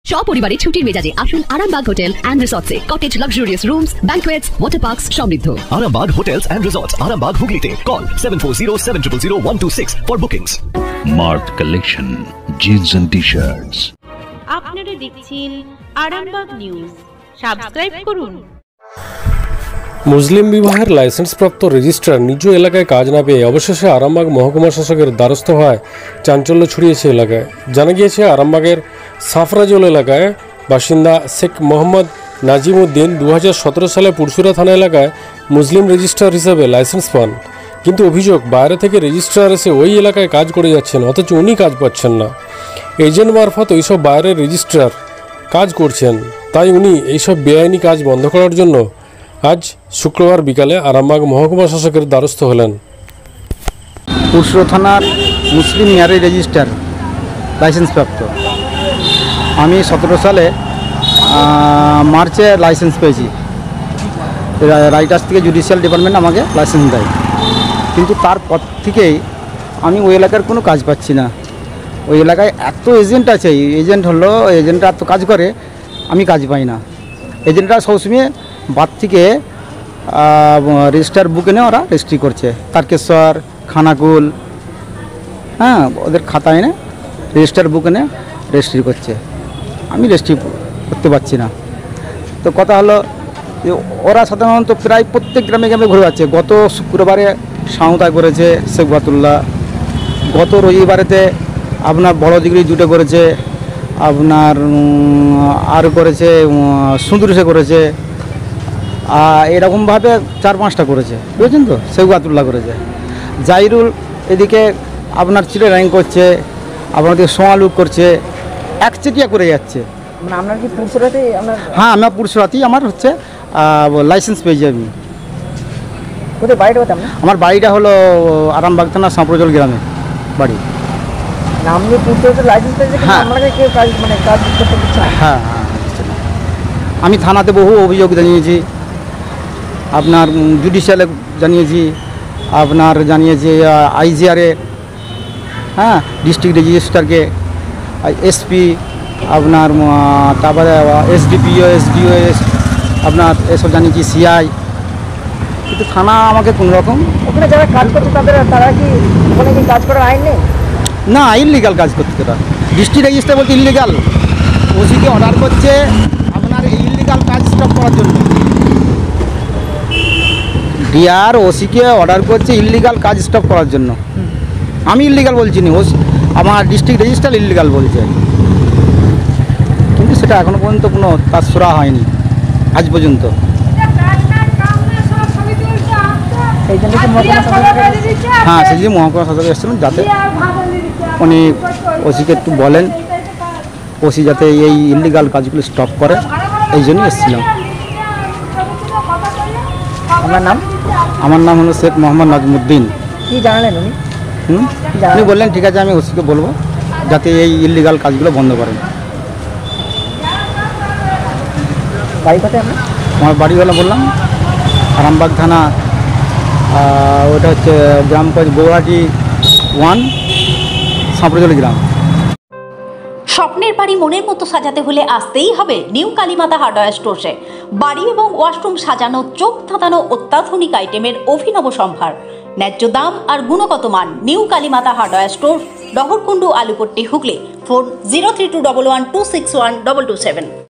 সপরিবারে ছুটির মেজাজে আসুন আরামবাগ হোটেল এন্ড রিসর্টসে। Cottage luxurious rooms, banquets, water parks সমৃদ্ধ। Arambag Hotels and Resorts, Arambag Hooghly. Call 7407000126 for bookings. Mark Collection, Jeans and T-shirts. আপনারা দেখছেন আরামবাগ নিউজ। সাবস্ক্রাইব করুন। মুসলিম বিবাহের লাইসেন্সপ্রাপ্ত রেজিস্ট্রার নিজ এলাকায় কাজ না পেয়ে অবশেষে আরামবাগ মহকুমা শাসকের দ্বারস্থ হওয়ায় চাঞ্চল্য ছড়িয়েছে এলাকায়। জানা গিয়েছে আরামবাগের সাফরাজল এলাকায় বাসিন্দা শেখ মোহাম্মদ নাজিমউদ্দিন 2017 সালে পুরসুরা থানা এলাকায় মুসলিম রেজিস্ট্রার হিসেবে লাইসেন্স পান, কিন্তু অভিযোগ বাইরে থেকে রেজিস্ট্রার এসে ওই এলাকায় কাজ করে যাচ্ছেন, অথচ উনি কাজ পাচ্ছেন না। এজেন্ট মারফত ওইসব বাইরের রেজিস্ট্রার কাজ করছেন, তাই উনি এইসব বেআইনি কাজ বন্ধ করার জন্য আজ শুক্রবার বিকালে আরামবাগ মহকুমা শাসকের দ্বারস্থ হলেন। পুরসুরা থানার মুসলিম ম্যারেজ রেজিস্টার লাইসেন্সপ্রাপ্ত। আমি 17 সালে মার্চে লাইসেন্স পেয়েছি। রাইটার্স থেকে জুডিশিয়াল ডিপার্টমেন্ট আমাকে লাইসেন্স দেয়, কিন্তু তারপর থেকেই আমি ওই এলাকার কোনো কাজ পাচ্ছি না। ওই এলাকায় এত এজেন্ট আছে, এজেন্টরা এত কাজ করে, আমি কাজ পাই না। এজেন্টরা সবসময় বাদ থেকে রেজিস্টার বুক এনে ওরা রেজিস্ট্রি করছে, তারকেশ্বর, খানাকুল, হ্যাঁ, ওদের খাতা এনে রেজিস্টার বুক এনে রেজিস্ট্রি করছে। আমি রেজিস্ট্রি করতে পারছি না। তো কথা হলো যে ওরা সাধারণত প্রায় প্রত্যেক গ্রামে গ্রামে ঘুরে যাচ্ছে। গত শুক্রবারে সাঁওতায় করেছে শেখ বাতুল্লাহ, গত রবিবারেতে আপনার বড় দিগড়ি দুটো করেছে, আপনার আর করেছে সুন্দরীসে করেছে, এরকমভাবে 4-5টা করেছে, বুঝেছেন তো। শেখ বাতুল্লাহ করেছে, জাইরুল এদিকে আপনার চিলে র্যাঙ্ক করছে, আপনাদের সোয়ালুক করছে, একচেটিয়া করে যাচ্ছে। মানে আপনার কি পুরসুরাতেই? হ্যাঁ, আমার পুরসুরাতেই আমার হচ্ছে লাইসেন্স পেয়েছি আমি। কোথায় বাড়িটা? কোথায় আমার বাড়িটা হলো আরামবাগ থানা সাঁপরজল গ্রামে বাড়ি। আপনি পুরসুরাতে লাইসেন্স পেয়েছেন, আপনাকে কেউ কাজ কাজ করতে দিচ্ছে না? হ্যাঁ, আমি থানাতে বহু অভিযোগ জানিয়েছি, আপনার জুডিশিয়ালে জানিয়েছি, আপনার জানিয়েছি আইজিআরে, হ্যাঁ, ডিস্ট্রিক্ট রেজিস্ট্রারকে, এসপি, আপনার তারপরে এসডিপিও, এসডিওএস, আপনার এসব জানিয়েছি, সিআই, কিন্তু থানা আমাকে কোনো রকম। ওখানে যারা কাজ করছে তারা কি ওখানে কি কাজ করার আইন নেই? না, ইললিগাল কাজ করতে তারা। ডিস্ট্রিক্ট রেজিস্ট্রার বলতে ইললিগাল, ওসিকে অর্ডার করছে আপনার এই ইললিগাল কাজ স্টপ করার জন্য। ডিআর ওসিকে অর্ডার করছে ইললিগাল কাজ স্টপ করার জন্য। আমি ইললিগাল বলছি না, আমার ডিস্ট্রিক্ট রেজিস্ট্রার ইললিগাল বলছে, কিন্তু সেটা এখনও পর্যন্ত কোনো তার সুরা হয়নি আজ পর্যন্ত। হ্যাঁ, সেই যে মহকুমা শাসক এসেছিলেন, যাতে উনি ওসিকে একটু বলেন, ওসি যাতে এই ইললিগাল কাজগুলো স্টপ করে, এই জন্যই এসেছিলাম। আপনার নাম? আমার নাম হলো শেখ মোহাম্মদ নাজিমউদ্দিন। কি জানালেন উনি? উনি বললেন ঠিক আছে, আমি ওসিকে বলবো যাতে এই ইললিগাল কাজগুলো বন্ধ করেন। বাড়ি কোথায় আপনার? আমার বাড়ি হলো বললাম আরামবাগ থানা, ওটা হচ্ছে গ্রাম গৌরাটি 1, সাঁপরজল গ্রাম। স্বপ্নের বাড়ি মনের মতো সাজাতে হলে আসতেই হবে নিউ কালীমাতা হার্ডওয়্যার স্টোরে। বাড়ি এবং ওয়াশরুম সাজানো, চোখ ধাঁধানো অত্যাধুনিক আইটেমের অভিনব সম্ভার, ন্যায্য দাম আর গুণগত মান। New Kalimata hardware store, Daharkundu, Alupatti, Hooghly. Phone 032112612227।